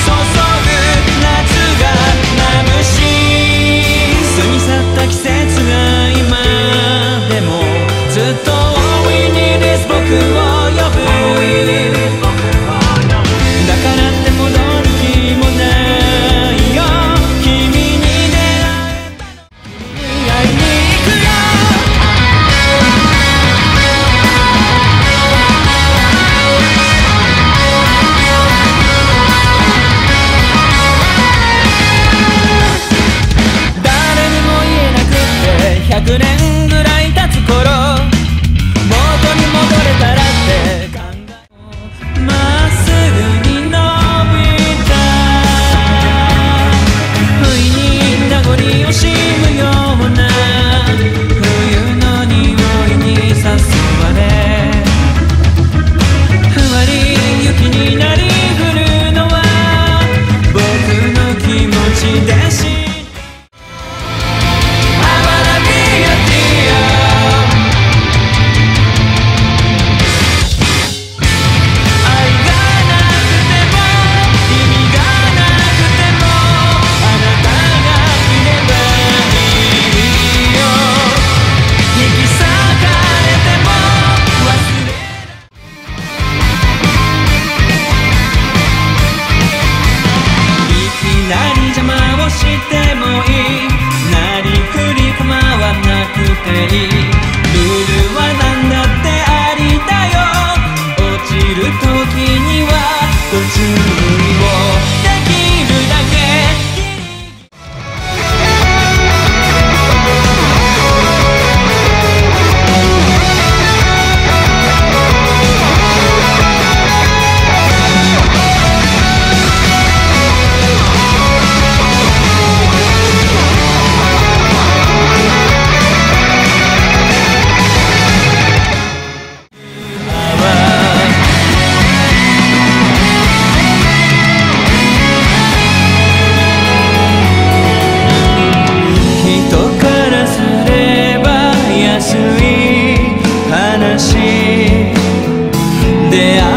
過ぎ去った季節が今でもずっと We need this 僕を呼ぶ。だからって戻る気もないよ。君に出会えたのに会いに行くよ。100年ぐらい経つ頃、元に戻れたらって考え、まっすぐに伸びた不意に名残惜しむような冬の匂いに誘われ、ふわり雪になり降るのは僕の気持ちでした。してもいい、なりふり構わなくていい、ルールは何だってありだよ。落ちる時にはご注意をできるだけ。出会